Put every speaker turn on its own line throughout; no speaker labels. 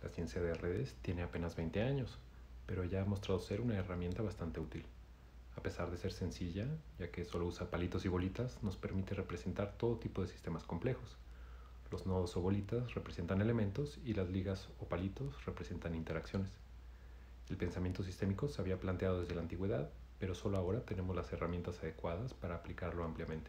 La ciencia de redes tiene apenas 20 años, pero ya ha mostrado ser una herramienta bastante útil. A pesar de ser sencilla, ya que solo usa palitos y bolitas, nos permite representar todo tipo de sistemas complejos. Los nodos o bolitas representan elementos y las ligas o palitos representan interacciones. El pensamiento sistémico se había planteado desde la antigüedad, pero solo ahora tenemos las herramientas adecuadas para aplicarlo ampliamente.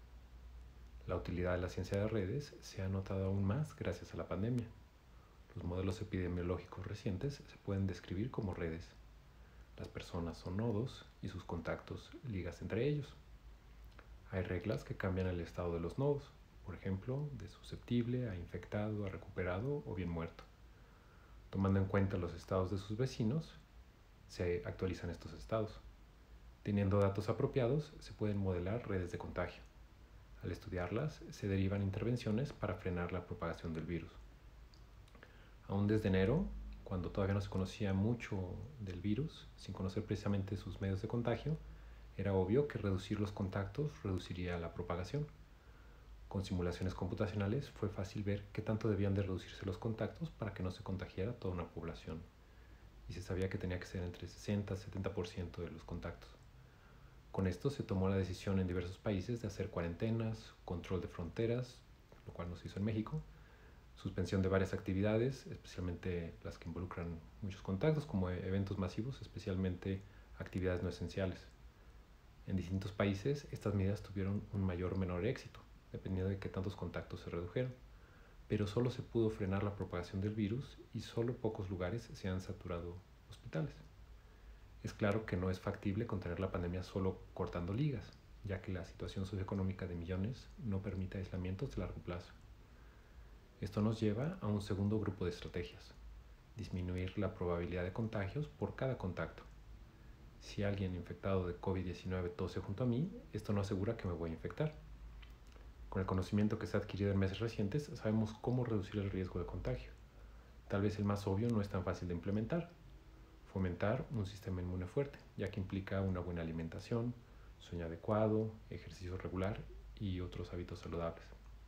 La utilidad de la ciencia de redes se ha notado aún más gracias a la pandemia. Los modelos epidemiológicos recientes se pueden describir como redes. Las personas son nodos y sus contactos ligas entre ellos. Hay reglas que cambian el estado de los nodos, por ejemplo, de susceptible a infectado, a recuperado o bien muerto. Tomando en cuenta los estados de sus vecinos, se actualizan estos estados. Teniendo datos apropiados, se pueden modelar redes de contagio. Al estudiarlas, se derivan intervenciones para frenar la propagación del virus. Aún desde enero, cuando todavía no se conocía mucho del virus, sin conocer precisamente sus medios de contagio, era obvio que reducir los contactos reduciría la propagación. Con simulaciones computacionales fue fácil ver qué tanto debían de reducirse los contactos para que no se contagiara toda una población. Y se sabía que tenía que ser entre 60 y 70% de los contactos. Con esto se tomó la decisión en diversos países de hacer cuarentenas, control de fronteras, lo cual no se hizo en México, suspensión de varias actividades, especialmente las que involucran muchos contactos, como eventos masivos, especialmente actividades no esenciales. En distintos países, estas medidas tuvieron un mayor o menor éxito, dependiendo de qué tantos contactos se redujeron, pero solo se pudo frenar la propagación del virus y solo pocos lugares se han saturado hospitales. Es claro que no es factible contener la pandemia solo cortando ligas, ya que la situación socioeconómica de millones no permite aislamientos de largo plazo. Esto nos lleva a un segundo grupo de estrategias: disminuir la probabilidad de contagios por cada contacto. Si alguien infectado de COVID-19 tose junto a mí, esto no asegura que me voy a infectar. Con el conocimiento que se ha adquirido en meses recientes, sabemos cómo reducir el riesgo de contagio. Tal vez el más obvio no es tan fácil de implementar: fomentar un sistema inmune fuerte, ya que implica una buena alimentación, sueño adecuado, ejercicio regular y otros hábitos saludables.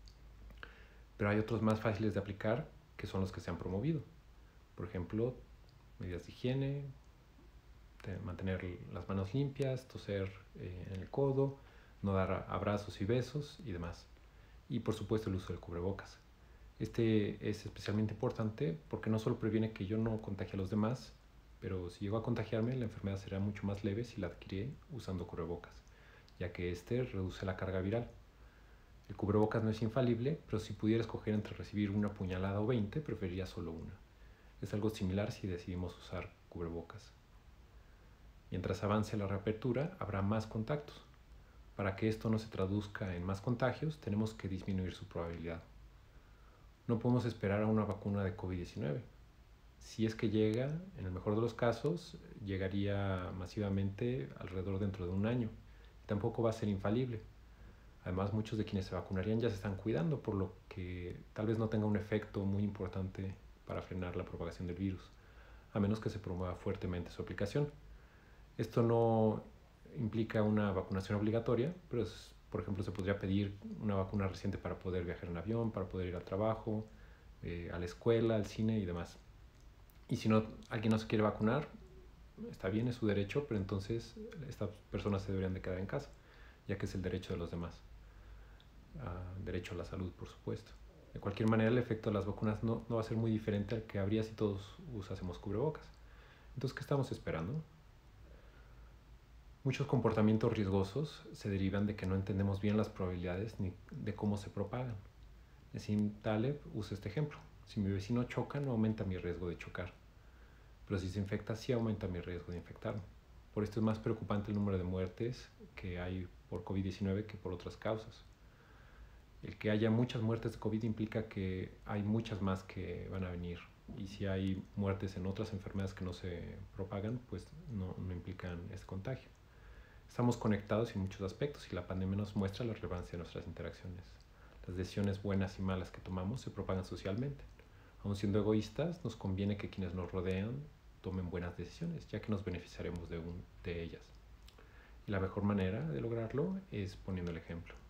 Pero hay otros más fáciles de aplicar, que son los que se han promovido. Por ejemplo, medidas de higiene, mantener las manos limpias, toser en el codo, no dar abrazos y besos y demás. Y por supuesto el uso del cubrebocas. Este es especialmente importante porque no solo previene que yo no contagie a los demás, pero si llego a contagiarme, la enfermedad será mucho más leve si la adquirí usando cubrebocas, ya que este reduce la carga viral. El cubrebocas no es infalible, pero si pudiera escoger entre recibir una puñalada o 20, preferiría solo una. Es algo similar si decidimos usar cubrebocas. Mientras avance la reapertura, habrá más contactos. Para que esto no se traduzca en más contagios, tenemos que disminuir su probabilidad. No podemos esperar a una vacuna de COVID-19. Si es que llega, en el mejor de los casos, llegaría masivamente alrededor dentro de un año. Tampoco va a ser infalible. Además, muchos de quienes se vacunarían ya se están cuidando, por lo que tal vez no tenga un efecto muy importante para frenar la propagación del virus, a menos que se promueva fuertemente su aplicación. Esto no implica una vacunación obligatoria, pero por ejemplo se podría pedir una vacuna reciente para poder viajar en avión, para poder ir al trabajo, a la escuela, al cine y demás. Y si alguien no se quiere vacunar, está bien, es su derecho, pero entonces estas personas se deberían de quedar en casa, ya que es el derecho de los demás. Derecho a la salud, por supuesto. De cualquier manera, el efecto de las vacunas no va a ser muy diferente al que habría si todos usásemos cubrebocas. Entonces, ¿qué estamos esperando? Muchos comportamientos riesgosos se derivan de que no entendemos bien las probabilidades ni de cómo se propagan. Nassim Taleb usa este ejemplo: si mi vecino choca, no aumenta mi riesgo de chocar, pero si se infecta, sí aumenta mi riesgo de infectarme. Por esto es más preocupante el número de muertes que hay por COVID-19 que por otras causas. El que haya muchas muertes de COVID implica que hay muchas más que van a venir. Y si hay muertes en otras enfermedades que no se propagan, pues no implican este contagio. Estamos conectados en muchos aspectos y la pandemia nos muestra la relevancia de nuestras interacciones. Las decisiones buenas y malas que tomamos se propagan socialmente. Aun siendo egoístas, nos conviene que quienes nos rodean tomen buenas decisiones, ya que nos beneficiaremos de ellas. Y la mejor manera de lograrlo es poniendo el ejemplo.